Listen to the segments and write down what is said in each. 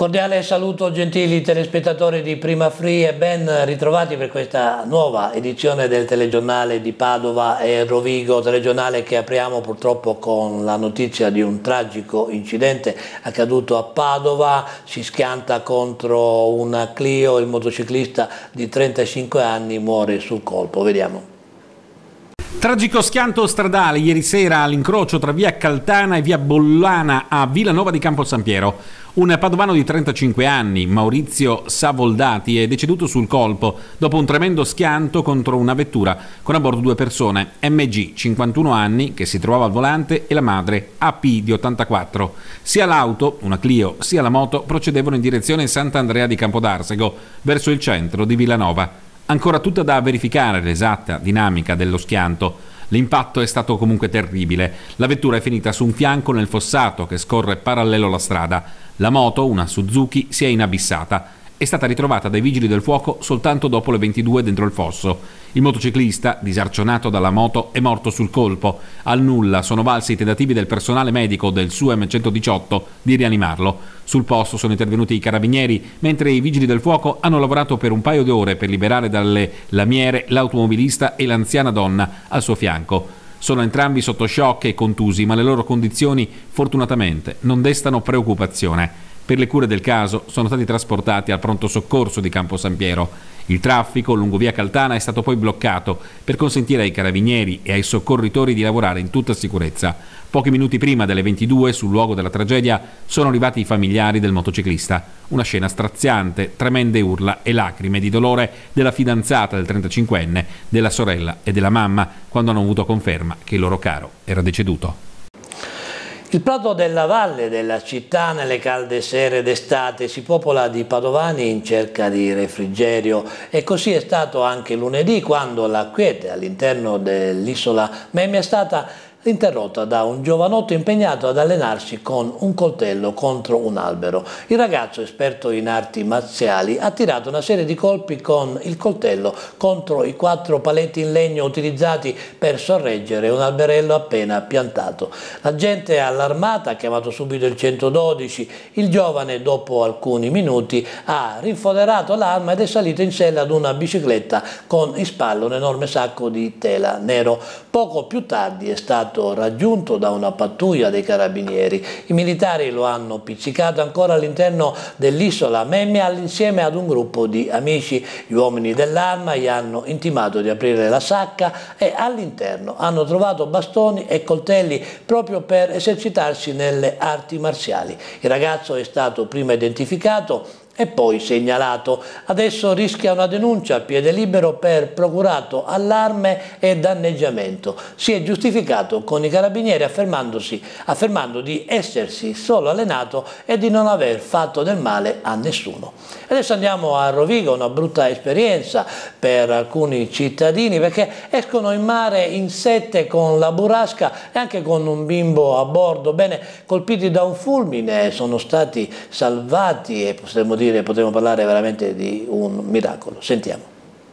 Cordiale saluto gentili telespettatori di Prima Free e ben ritrovati per questa nuova edizione del telegiornale di Padova e Rovigo, telegiornale che apriamo purtroppo con la notizia di un tragico incidente accaduto a Padova. Si schianta contro una Clio, il motociclista di 35 anni muore sul colpo, vediamo. Tragico schianto stradale ieri sera all'incrocio tra via Caltana e via Bollana a Villanova di Campo San Piero. Un padovano di 35 anni, Maurizio Savoldati, è deceduto sul colpo dopo un tremendo schianto contro una vettura con a bordo due persone, MG, 51 anni, che si trovava al volante, e la madre, AP, di 84. Sia l'auto, una Clio, sia la moto procedevano in direzione Sant'Andrea di Campodarsego, verso il centro di Villanova. Ancora tutta da verificare l'esatta dinamica dello schianto. L'impatto è stato comunque terribile. La vettura è finita su un fianco nel fossato che scorre parallelo alla strada. La moto, una Suzuki, si è inabissata. È stata ritrovata dai vigili del fuoco soltanto dopo le 22 dentro il fosso. Il motociclista, disarcionato dalla moto, è morto sul colpo. Al nulla sono valsi i tentativi del personale medico del SUEM 118 di rianimarlo. Sul posto sono intervenuti i carabinieri, mentre i vigili del fuoco hanno lavorato per un paio di ore per liberare dalle lamiere l'automobilista e l'anziana donna al suo fianco. Sono entrambi sotto shock e contusi, ma le loro condizioni fortunatamente non destano preoccupazione. Per le cure del caso sono stati trasportati al pronto soccorso di Campo San Piero. Il traffico lungo via Caltana è stato poi bloccato per consentire ai carabinieri e ai soccorritori di lavorare in tutta sicurezza. Pochi minuti prima delle 22, sul luogo della tragedia, sono arrivati i familiari del motociclista. Una scena straziante, tremende urla e lacrime di dolore della fidanzata del 35enne, della sorella e della mamma, quando hanno avuto conferma che il loro caro era deceduto. Il prato della valle della città nelle calde sere d'estate si popola di padovani in cerca di refrigerio e così è stato anche lunedì, quando la quiete all'interno dell'isola Memmia è stata interrotta da un giovanotto impegnato ad allenarsi con un coltello contro un albero. Il ragazzo, esperto in arti marziali, ha tirato una serie di colpi con il coltello contro i 4 paletti in legno utilizzati per sorreggere un alberello appena piantato. La gente allarmata ha chiamato subito il 112. Il giovane, dopo alcuni minuti, ha rinfoderato l'arma ed è salito in sella ad una bicicletta con in spalla un enorme sacco di tela nero. Poco più tardi è stato raggiunto da una pattuglia dei carabinieri. I militari lo hanno pizzicato ancora all'interno dell'isola Memmia insieme ad un gruppo di amici. Gli uomini dell'arma gli hanno intimato di aprire la sacca e all'interno hanno trovato bastoni e coltelli proprio per esercitarsi nelle arti marziali. Il ragazzo è stato prima identificato e poi segnalato. Adesso rischia una denuncia a piede libero per procurato allarme e danneggiamento. Si è giustificato con i carabinieri affermando di essersi solo allenato e di non aver fatto del male a nessuno. Adesso andiamo a Rovigo, una brutta esperienza per alcuni cittadini perché escono in mare in 7 con la burrasca e anche con un bimbo a bordo. Bene, colpiti da un fulmine sono stati salvati e potremmo parlare veramente di un miracolo. Sentiamo.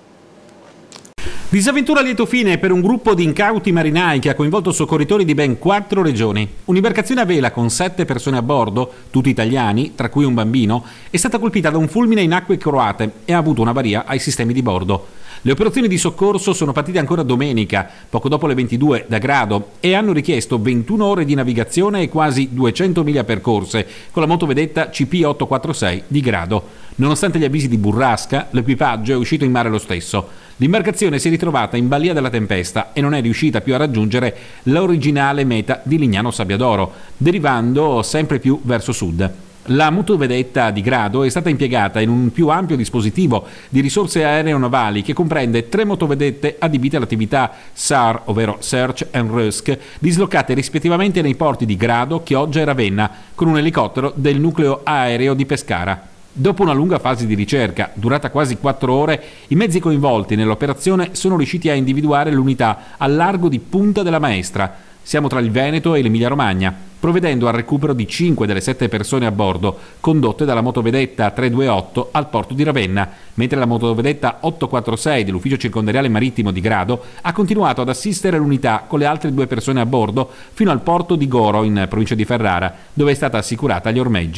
Disavventura a lieto fine per un gruppo di incauti marinai che ha coinvolto soccorritori di ben 4 regioni. Un'imbarcazione a vela con 7 persone a bordo, tutti italiani, tra cui un bambino, è stata colpita da un fulmine in acque croate e ha avuto un'avaria ai sistemi di bordo. Le operazioni di soccorso sono partite ancora domenica, poco dopo le 22, da Grado, e hanno richiesto 21 ore di navigazione e quasi 200 miglia percorse con la motovedetta CP846 di Grado. Nonostante gli avvisi di burrasca, l'equipaggio è uscito in mare lo stesso. L'imbarcazione si è ritrovata in balia della tempesta e non è riuscita più a raggiungere l'originale meta di Lignano Sabbiadoro, derivando sempre più verso sud. La motovedetta di Grado è stata impiegata in un più ampio dispositivo di risorse aeronavali che comprende 3 motovedette adibite all'attività SAR, ovvero Search and Rescue, dislocate rispettivamente nei porti di Grado, Chioggia e Ravenna, con un elicottero del nucleo aereo di Pescara. Dopo una lunga fase di ricerca, durata quasi 4 ore, i mezzi coinvolti nell'operazione sono riusciti a individuare l'unità al largo di Punta della Maestra. Siamo tra il Veneto e l'Emilia-Romagna, provvedendo al recupero di 5 delle 7 persone a bordo, condotte dalla motovedetta 328 al porto di Ravenna, mentre la motovedetta 846 dell'Ufficio Circondariale Marittimo di Grado ha continuato ad assistere l'unità con le altre 2 persone a bordo fino al porto di Goro, in provincia di Ferrara, dove è stata assicurata agli ormeggi.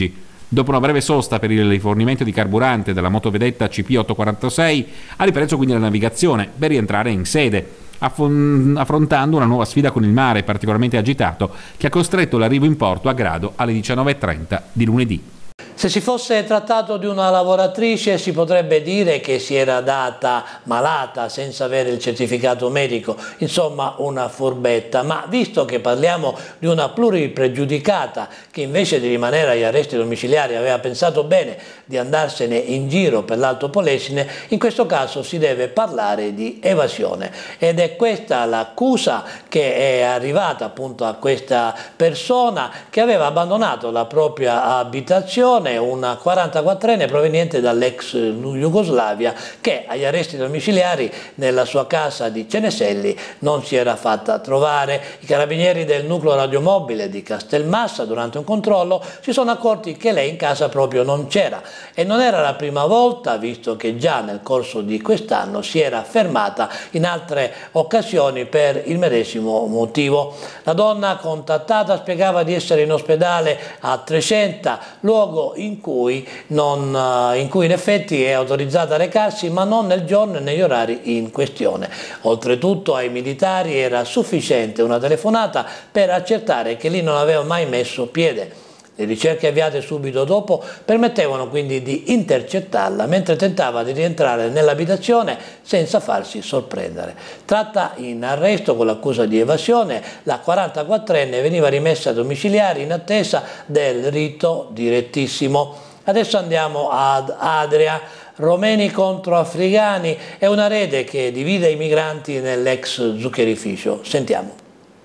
Dopo una breve sosta per il rifornimento di carburante della motovedetta CP846 ha ripreso quindi la navigazione per rientrare in sede, affrontando una nuova sfida con il mare particolarmente agitato che ha costretto l'arrivo in porto a Grado alle 19:30 di lunedì. Se si fosse trattato di una lavoratrice si potrebbe dire che si era data malata senza avere il certificato medico, insomma una furbetta, ma visto che parliamo di una pluripregiudicata che invece di rimanere agli arresti domiciliari aveva pensato bene di andarsene in giro per l'Alto Polesine, in questo caso si deve parlare di evasione ed è questa l'accusa che è arrivata appunto a questa persona che aveva abbandonato la propria abitazione, una 44enne proveniente dall'ex Jugoslavia che agli arresti domiciliari nella sua casa di Ceneselli non si era fatta trovare. I carabinieri del nucleo radiomobile di Castelmassa durante un controllo si sono accorti che lei in casa proprio non c'era e non era la prima volta, visto che già nel corso di quest'anno si era fermata in altre occasioni per il medesimo motivo. La donna contattata spiegava di essere in ospedale a Trecenta, luogo in cui in effetti è autorizzata a recarsi, ma non nel giorno e negli orari in questione. Oltretutto ai militari era sufficiente una telefonata per accertare che lì non aveva mai messo piede. Le ricerche avviate subito dopo permettevano quindi di intercettarla mentre tentava di rientrare nell'abitazione senza farsi sorprendere. Tratta in arresto con l'accusa di evasione, la 44enne veniva rimessa ai domiciliari in attesa del rito direttissimo. Adesso andiamo ad Adria. Romeni contro africani è una rete che divide i migranti nell'ex zuccherificio. Sentiamo.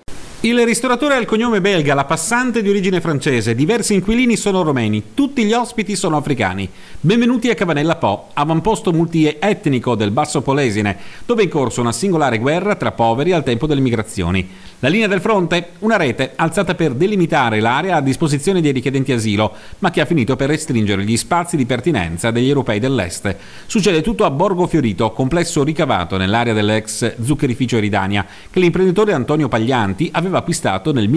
Il ristoratore ha il cognome belga, la passante di origine francese, diversi inquilini sono romeni, tutti gli ospiti sono africani. Benvenuti a Cabanella Po, avamposto multietnico del Basso Polesine, dove è in corso una singolare guerra tra poveri al tempo delle migrazioni. La linea del fronte? Una rete alzata per delimitare l'area a disposizione dei richiedenti asilo, ma che ha finito per restringere gli spazi di pertinenza degli europei dell'est. Succede tutto a Borgo Fiorito, complesso ricavato nell'area dell'ex zuccherificio Eridania, che l'imprenditore Antonio Paglianti aveva acquistato nel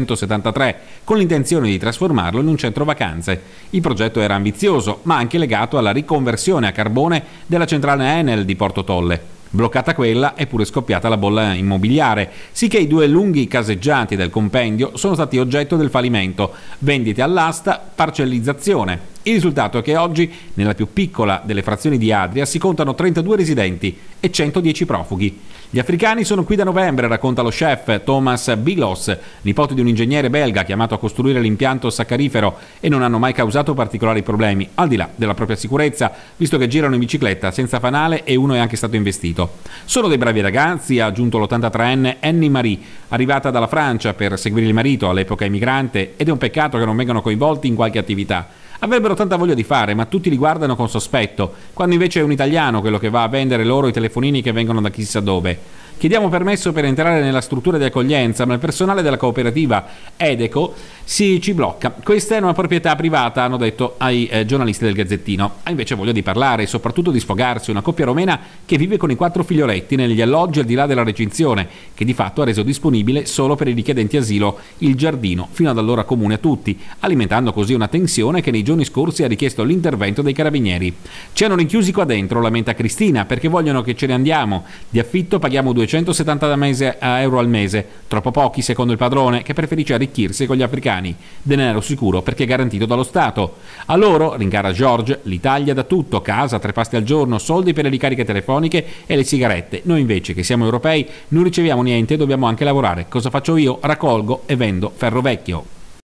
1973 con l'intenzione di trasformarlo in un centro vacanze. Il progetto era ambizioso, ma anche legato alla riconversione a carbone della centrale Enel di Porto Tolle. Bloccata quella è pure scoppiata la bolla immobiliare, sicché i due lunghi caseggiati del compendio sono stati oggetto del fallimento, vendite all'asta, parcellizzazione. Il risultato è che oggi, nella più piccola delle frazioni di Adria, si contano 32 residenti e 110 profughi. Gli africani sono qui da novembre, racconta lo chef Thomas Bilos, nipote di un ingegnere belga chiamato a costruire l'impianto saccarifero, e non hanno mai causato particolari problemi, al di là della propria sicurezza, visto che girano in bicicletta senza fanale e uno è anche stato investito. Sono dei bravi ragazzi, ha aggiunto l'83enne Annie Marie, arrivata dalla Francia per seguire il marito, all'epoca emigrante, ed è un peccato che non vengano coinvolti in qualche attività. Avrebbero tanta voglia di fare, ma tutti li guardano con sospetto, quando invece è un italiano quello che va a vendere loro i telefonini che vengono da chissà dove. Chiediamo permesso per entrare nella struttura di accoglienza, ma il personale della cooperativa Edeco ci blocca. Questa è una proprietà privata, hanno detto ai giornalisti del Gazzettino. Ha invece voglia di parlare e soprattutto di sfogarsi una coppia romena che vive con i 4 figlioletti negli alloggi al di là della recinzione, che di fatto ha reso disponibile solo per i richiedenti asilo il giardino, fino ad allora comune a tutti, alimentando così una tensione che nei giorni scorsi ha richiesto l'intervento dei carabinieri. Ci hanno rinchiusi qua dentro, lamenta Cristina, perché vogliono che ce ne andiamo. Di affitto paghiamo 270 euro al mese, troppo pochi secondo il padrone, che preferisce arricchirsi con gli africani. Denaro sicuro perché garantito dallo Stato. A loro, rincara George, l'Italia dà tutto, casa, 3 pasti al giorno, soldi per le ricariche telefoniche e le sigarette. Noi invece, che siamo europei, non riceviamo niente e dobbiamo anche lavorare. Cosa faccio io? Raccolgo e vendo ferro vecchio.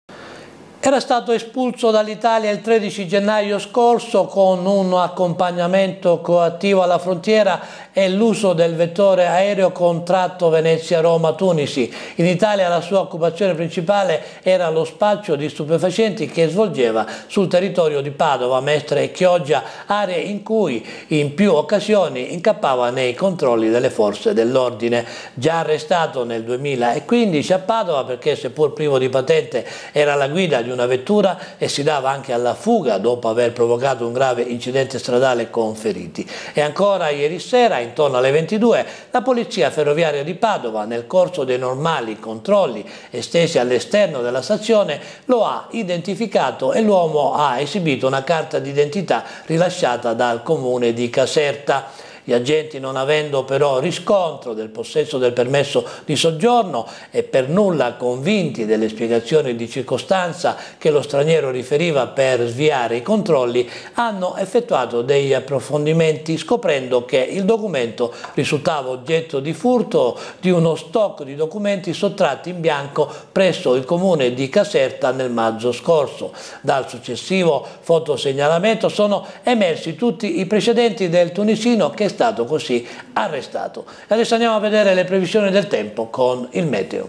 Era stato espulso dall'Italia il 13 gennaio scorso con un accompagnamento coattivo alla frontiera e l'uso del vettore aereo con tratto Venezia-Roma-Tunisi. In Italia la sua occupazione principale era lo spaccio di stupefacenti che svolgeva sul territorio di Padova, Mestre e Chioggia, aree in cui in più occasioni incappava nei controlli delle forze dell'ordine. Già arrestato nel 2015 a Padova perché, seppur privo di patente, era alla guida di una vettura e si dava anche alla fuga dopo aver provocato un grave incidente stradale con feriti. E ancora ieri sera, intorno alle 22, la Polizia Ferroviaria di Padova, nel corso dei normali controlli estesi all'esterno della stazione, lo ha identificato e l'uomo ha esibito una carta d'identità rilasciata dal comune di Caserta. Gli agenti, non avendo però riscontro del possesso del permesso di soggiorno e per nulla convinti delle spiegazioni di circostanza che lo straniero riferiva per sviare i controlli, hanno effettuato degli approfondimenti scoprendo che il documento risultava oggetto di furto di uno stock di documenti sottratti in bianco presso il comune di Caserta nel maggio scorso. Dal successivo fotosegnalamento sono emersi tutti i precedenti del tunisino che è stato così arrestato. E adesso andiamo a vedere le previsioni del tempo con il meteo.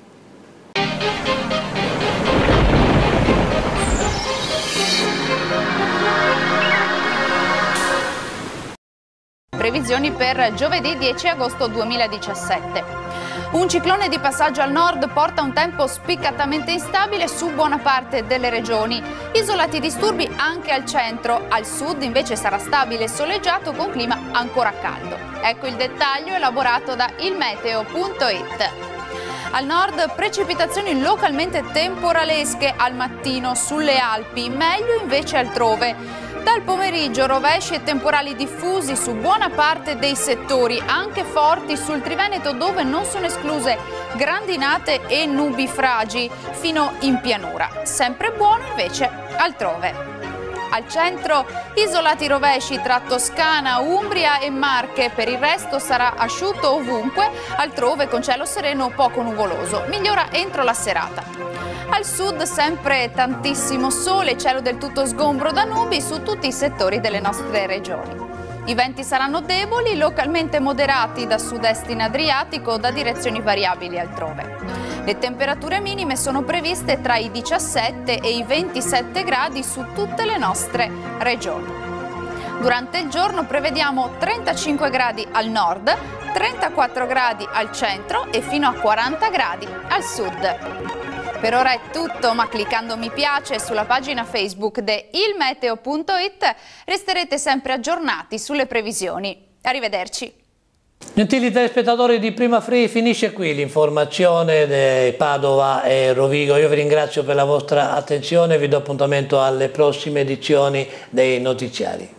Previsioni per giovedì 10 agosto 2017. Un ciclone di passaggio al nord porta un tempo spiccatamente instabile su buona parte delle regioni. Isolati disturbi anche al centro, al sud invece sarà stabile e soleggiato con clima ancora caldo. Ecco il dettaglio elaborato da ilmeteo.it. Al nord precipitazioni localmente temporalesche al mattino sulle Alpi, meglio invece altrove. Dal pomeriggio rovesci e temporali diffusi su buona parte dei settori, anche forti sul Triveneto dove non sono escluse grandinate e nubifragi fino in pianura. Sempre buono invece altrove. Al centro isolati rovesci tra Toscana, Umbria e Marche, per il resto sarà asciutto ovunque, altrove con cielo sereno poco nuvoloso, migliora entro la serata. Al sud sempre tantissimo sole, cielo del tutto sgombro da nubi su tutti i settori delle nostre regioni. I venti saranno deboli, localmente moderati da sud-est in Adriatico, da direzioni variabili altrove. Le temperature minime sono previste tra i 17 e i 27 gradi su tutte le nostre regioni. Durante il giorno prevediamo 35 gradi al nord, 34 gradi al centro e fino a 40 gradi al sud. Per ora è tutto, ma cliccando mi piace sulla pagina Facebook di ilmeteo.it resterete sempre aggiornati sulle previsioni. Arrivederci. Gentili telespettatori di Prima Free, finisce qui l'informazione di Padova e Rovigo. Io vi ringrazio per la vostra attenzione e vi do appuntamento alle prossime edizioni dei notiziari.